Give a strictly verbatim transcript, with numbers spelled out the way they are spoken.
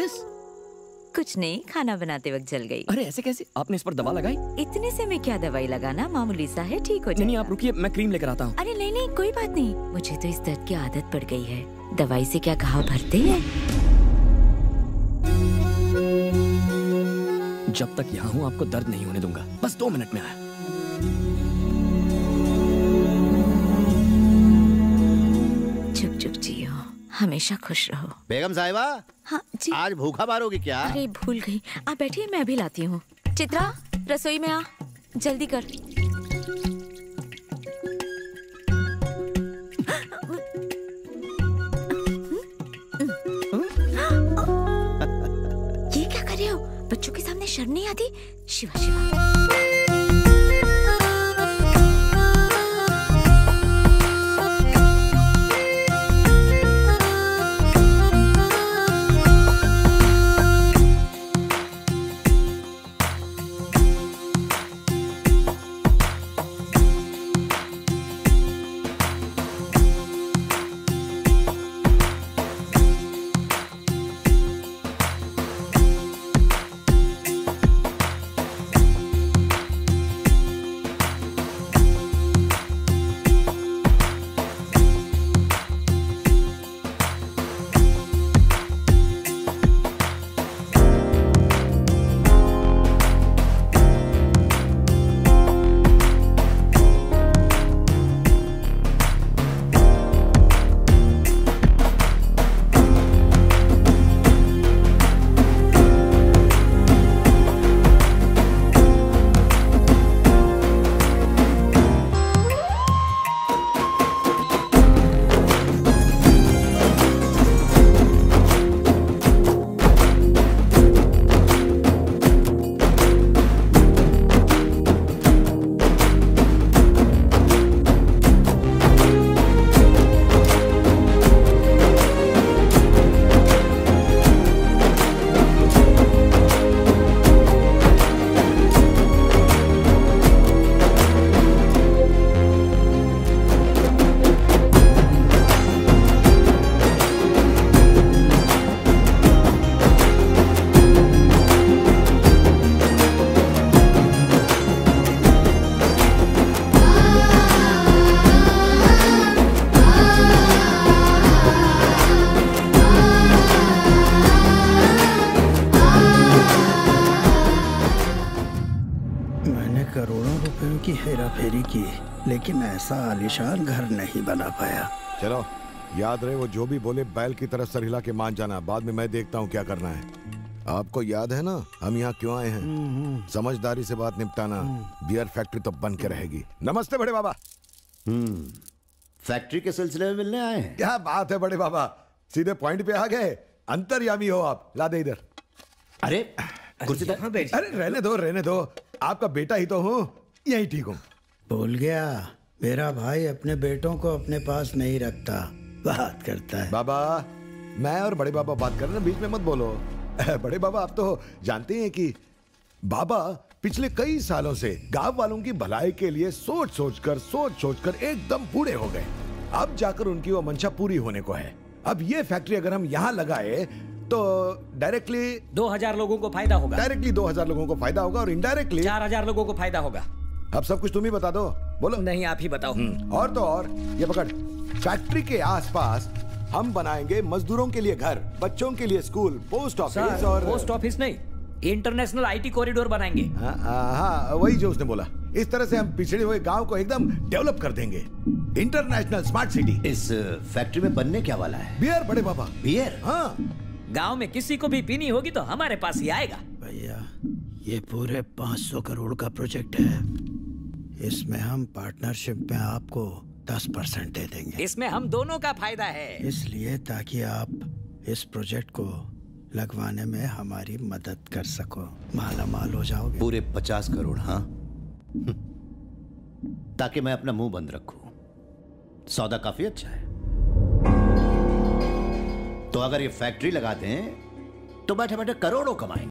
This? कुछ नहीं, खाना बनाते वक्त जल गई। अरे ऐसे कैसे? आपने इस पर दवा लगाई? इतने से मैं क्या दवाई लगाना, मामूली सा है, ठीक हो जाएगा। नहीं, आप रुकिए, मैं क्रीम लेकर आता हूँ। अरे नहीं नहीं, कोई बात नहीं, मुझे तो इस दर्द की आदत पड़ गई है। दवाई से क्या घाव भरते हैं? जब तक यहाँ हूँ आपको दर्द नहीं होने दूंगा। बस दो मिनट में आया। चुप चुप जियो, हमेशा खुश रहो। बेगम साहिबा, हाँ जी। आज भूखा मारोगी क्या? अरे भूल गई, आप बैठिए, मैं अभी लाती हूँ। चित्रा, रसोई में आ, जल्दी कर। ये क्या कर रहे हो? बच्चों के सामने शर्म नहीं आती? शिवा शिवा। करोड़ों रुपयों की हेरा फेरी की, लेकिन ऐसा आलीशान घर नहीं बना पाया। चलो, याद रहे वो जो भी बोले बैल की तरह सर हिला के मान जाना। बाद में मैं देखता हूँ क्या करना है। आपको याद है ना हम यहाँ क्यों आए हैं? समझदारी से बात निपटाना। बियर फैक्ट्री तो बन के रहेगी। नमस्ते बड़े बाबा। हम्म, फैक्ट्री के सिलसिले में मिलने आए हैं? क्या बात है बड़े बाबा, सीधे पॉइंट पे आ गए। अंतर्यामी हो आप। ला दे इधर। अरे कुर्सी पर बैठ। अरे रहने दो रहने दो, आपका बेटा ही तो हूँ, यही ठीक हूँ। भूल गया, मेरा भाई अपने बेटों को अपने पास नहीं रखता, बात करता है। बाबा, मैं और बड़े बाबा बात कर रहे हैं, बीच में मत बोलो। बड़े बाबा, आप तो जानते हैं कि बाबा पिछले कई सालों से गांव वालों की भलाई के लिए सोच सोच कर सोच सोच कर एकदम बूढ़े हो गए। अब जाकर उनकी वो मंशा पूरी होने को है। अब ये फैक्ट्री अगर हम यहाँ लगाए तो डायरेक्टली दो हजार लोगों को फायदा होगा। डायरेक्टली दो हजार लोगों को फायदा होगा और इनडायरेक्टली चार हजार लोगों को फायदा होगा। अब सब कुछ तुम ही बता दो। बोलो। नहीं, आप ही बताओ। और तो और, ये पकड़, फैक्ट्री के आसपास हम बनाएंगे मजदूरों के लिए घर, बच्चों के लिए स्कूल, पोस्ट ऑफिस और पोस्ट ऑफिस नहीं, इंटरनेशनल आईटी कॉरिडोर बनाएंगे। हाँ, हाँ, वही जो उसने बोला। इस तरह से हम पिछड़े हुए गांव को एकदम डेवलप कर देंगे। International smart city. इस फैक्ट्री में बनने क्या वाला है? बियर बड़े बाबा। बियर? हाँ। गांव में किसी को भी पीनी होगी तो हमारे पास ही आएगा। भैया, ये पूरे पाँच सौ करोड़ का प्रोजेक्ट है। इसमें हम पार्टनरशिप में आपको दस परसेंट दे देंगे। इसमें हम दोनों का फायदा है। इसलिए ताकि आप इस प्रोजेक्ट को लगवाने में हमारी मदद कर सको। माला माल हो जाओगे। पूरे पचास करोड़? हाँ, ताकि मैं अपना मुंह बंद रखूं। सौदा काफी अच्छा है। तो अगर ये फैक्ट्री लगाते हैं तो बैठे बैठे करोड़ों कमाएंगे।